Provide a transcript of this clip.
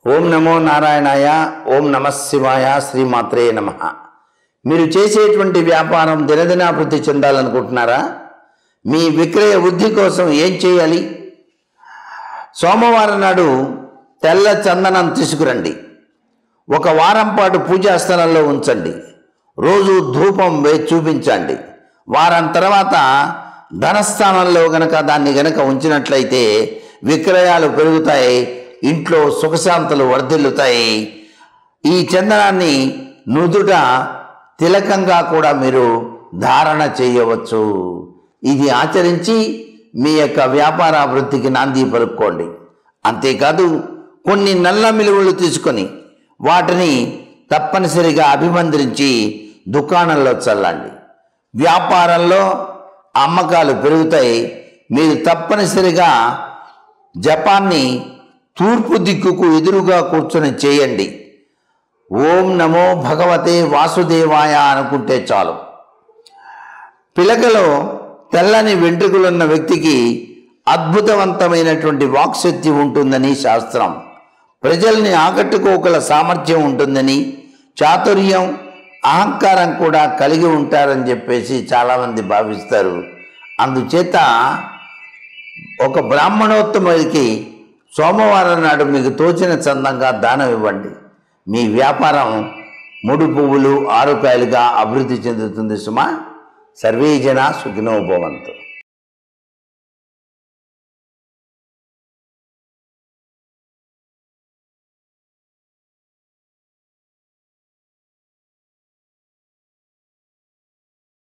ఓం నమో నారాయణాయ, ఓం నమ శివాయ, శ్రీమాత్రే నమ. మీరు చేసేటువంటి వ్యాపారం దినదినాభివృద్ధి చెందాలనుకుంటున్నారా? మీ విక్రయ వృద్ధి కోసం ఏం చేయాలి? సోమవారం నాడు తెల్ల చందనం తీసుకురండి. ఒక వారం పాటు పూజా స్థలంలో ఉంచండి. రోజు ధూపం వేసి చూపించండి. వారం తర్వాత ధనస్థానంలో దాన్ని గనక ఉంచినట్లయితే విక్రయాలు పెరుగుతాయి, ఇంట్లో సుఖశాంతులు వర్ధిల్లుతాయి. ఈ చందనాన్ని నుదుట తిలకంగా కూడా మీరు ధారణ చేయవచ్చు. ఇది ఆచరించి మీ యొక్క వ్యాపార అభివృద్ధికి నాంది పలుకోండి. అంతేకాదు, కొన్ని నల్ల మిలువలు తీసుకొని వాటిని తప్పనిసరిగా అభిమంత్రించి దుకాణంలో చల్లండి. వ్యాపారంలో అమ్మకాలు పెరుగుతాయి. మీరు తప్పనిసరిగా జపాన్ని తూర్పు దిక్కుకు ఎదురుగా కూర్చొని చేయండి. ఓం నమో భగవతే వాసుదేవాయ అనుకుంటే చాలు. పిలకలో తెల్లని వెంట్రుకలున్న వ్యక్తికి అద్భుతవంతమైనటువంటి వాక్శక్తి ఉంటుందని శాస్త్రం. ప్రజల్ని ఆకట్టుకోగల సామర్థ్యం ఉంటుందని, చాతుర్యం, అహంకారం కూడా కలిగి ఉంటారని చెప్పేసి చాలామంది భావిస్తారు. అందుచేత ఒక బ్రాహ్మణోత్తముడికి సోమవారం నాడు మీకు తోచిన చందంగా దానం ఇవ్వండి. మీ వ్యాపారం 3 పువ్వులు 6 కాయలుగా అభివృద్ధి చెందుతుంది సుమా. సర్వే జనా సుఖినో భవంతు.